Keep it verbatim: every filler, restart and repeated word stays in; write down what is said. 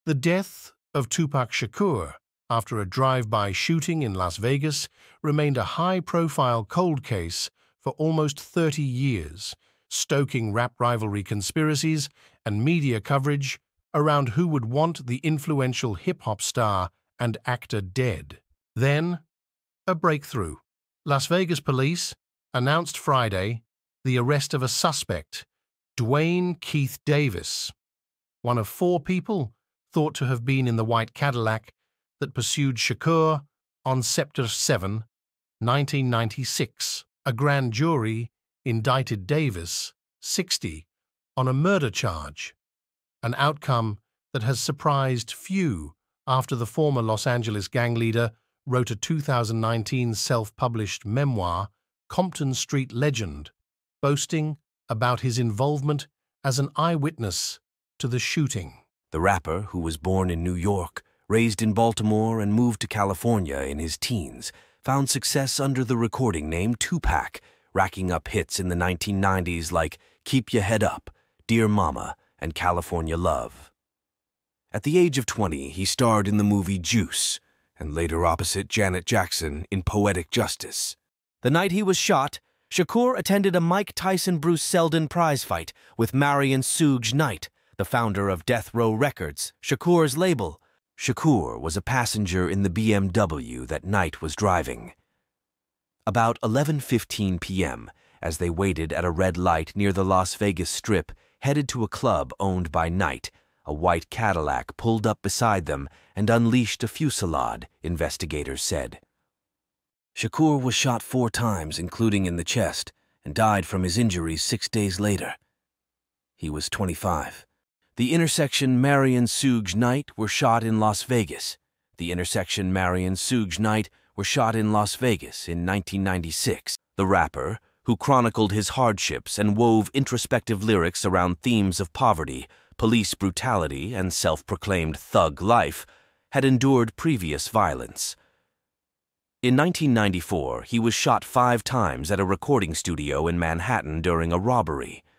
The death of Tupac Shakur after a drive-by shooting in Las Vegas remained a high-profile cold case for almost thirty years, stoking rap rivalry conspiracies and media coverage around who would want the influential hip-hop star and actor dead. Then, a breakthrough. Las Vegas police announced Friday the arrest of a suspect, Duane Keith Davis, one of four people thought to have been in the white Cadillac that pursued Shakur on Sept seventh, nineteen ninety-six. A grand jury indicted Davis, sixty, on a murder charge, an outcome that has surprised few after the former Los Angeles gang leader wrote a two thousand nineteen self-published memoir, Compton Street Legend, boasting about his involvement as an eyewitness to the shooting. The rapper, who was born in New York, raised in Baltimore, and moved to California in his teens, found success under the recording name Tupac, racking up hits in the nineteen nineties like Keep Your Head Up, Dear Mama, and California Love. At the age of twenty, he starred in the movie Juice, and later opposite Janet Jackson in Poetic Justice. The night he was shot, Shakur attended a Mike Tyson-Bruce Seldon prize fight with Marion Suge Knight, the founder of Death Row Records, Shakur's label. Shakur was a passenger in the B M W that Knight was driving. About eleven fifteen p m, as they waited at a red light near the Las Vegas Strip, headed to a club owned by Knight, a white Cadillac pulled up beside them and unleashed a fusillade, investigators said. Shakur was shot four times, including in the chest, and died from his injuries six days later. He was twenty-five. The intersection Marion Suge Knight were shot in Las Vegas. The intersection Marion Suge Knight were shot in Las Vegas in nineteen ninety-six. The rapper, who chronicled his hardships and wove introspective lyrics around themes of poverty, police brutality, and self-proclaimed thug life, had endured previous violence. In nineteen ninety-four, he was shot five times at a recording studio in Manhattan during a robbery.